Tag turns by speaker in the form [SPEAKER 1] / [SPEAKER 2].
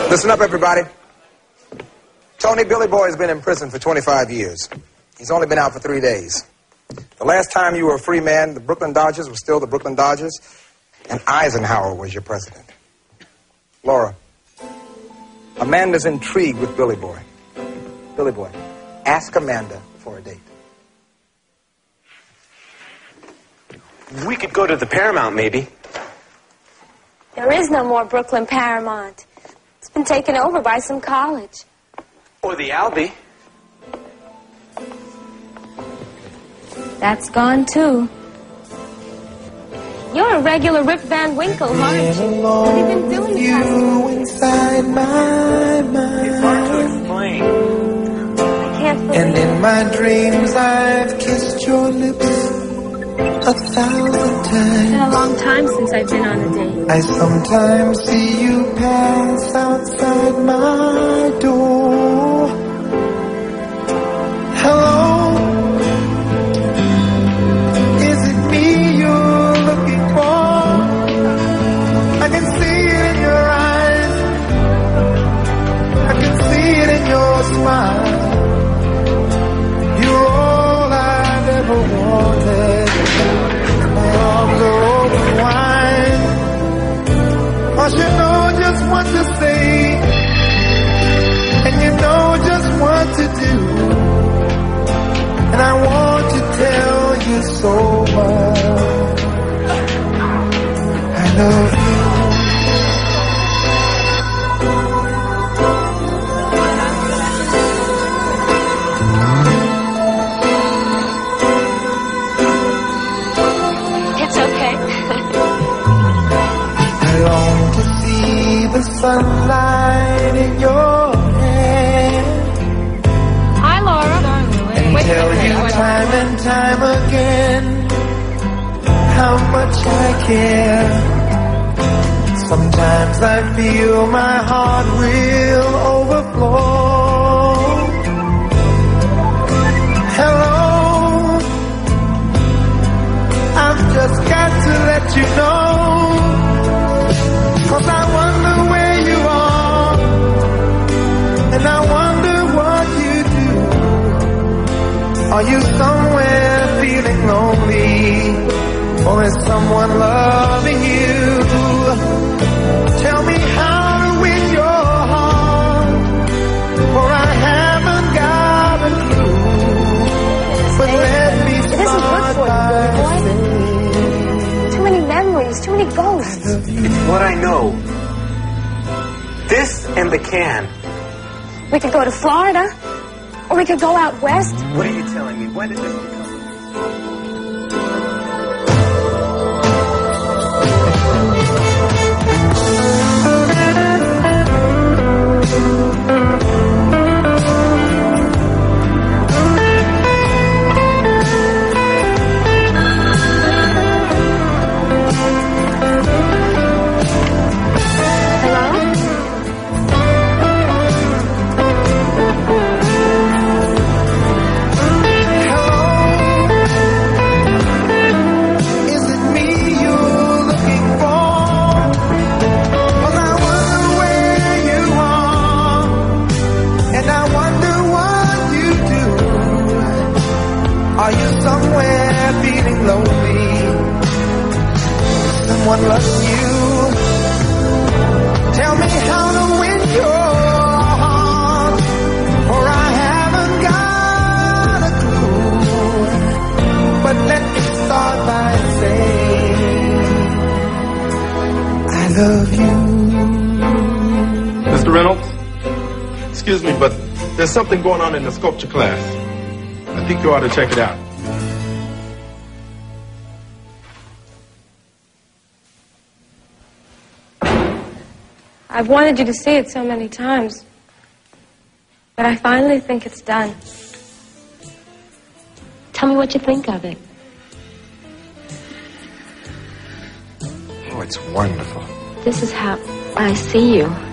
[SPEAKER 1] Listen up, everybody. Tony Billy Boy has been in prison for 25 years. He's only been out for 3 days. The last time you were a free man, the Brooklyn Dodgers were still the Brooklyn Dodgers, and Eisenhower was your president. Laura, Amanda's intrigued with Billy Boy. Billy Boy, ask Amanda for a date.
[SPEAKER 2] We could go to the Paramount, maybe.
[SPEAKER 3] There is no more Brooklyn Paramount. It's been taken over by some college.
[SPEAKER 2] Or the Albee.
[SPEAKER 3] That's gone, too. You're a regular Rip Van Winkle, aren't you? What have you been doing the past 2 weeks?
[SPEAKER 4] Inside my mind.
[SPEAKER 2] It's hard to explain.
[SPEAKER 3] I can't believe
[SPEAKER 4] And in my dreams I've kissed your lips 1,000 times.
[SPEAKER 3] It's been a long time since I've been on a date.
[SPEAKER 4] I sometimes see you pass outside my door. Hello, is it me you're looking for? I can see it in your eyes, I can see it in your smile. You're all I've ever wanted. My arms are open wide, 'cause you know just what to say, and you know just what to do. And I want to tell you so much. I love you.
[SPEAKER 3] It's okay.
[SPEAKER 4] I long to see the sunlight in your hair.
[SPEAKER 3] Hi, Laura.
[SPEAKER 4] And tell you time and time again how much I care. Sometimes I feel my heart will overflow. Hello, I've just got to let you know, 'cause I wonder where you are, and I wonder what you do. Are you somewhere feeling lonely, or is someone loving you? Tell me how to win your heart, for I haven't got a clue. But let me
[SPEAKER 3] It isn't good
[SPEAKER 4] start
[SPEAKER 3] for you,
[SPEAKER 4] by
[SPEAKER 3] boy.
[SPEAKER 4] saying
[SPEAKER 3] Too many memories, too many ghosts.
[SPEAKER 2] It's what I know. This and the can.
[SPEAKER 3] We could go to Florida, or we could go out west.
[SPEAKER 2] What are you telling me? When did this become?
[SPEAKER 4] Are you somewhere feeling lonely? Someone loves you. Tell me how to win your heart, for I haven't got a clue. But let me start by saying I love you.
[SPEAKER 5] Mr. Reynolds, excuse me, but there's something going on in the sculpture class. I think you ought to check it out.
[SPEAKER 3] I've wanted you to see it so many times, but I finally think it's done. Tell me what you think of it.
[SPEAKER 1] Oh, it's wonderful.
[SPEAKER 3] This is how I see you.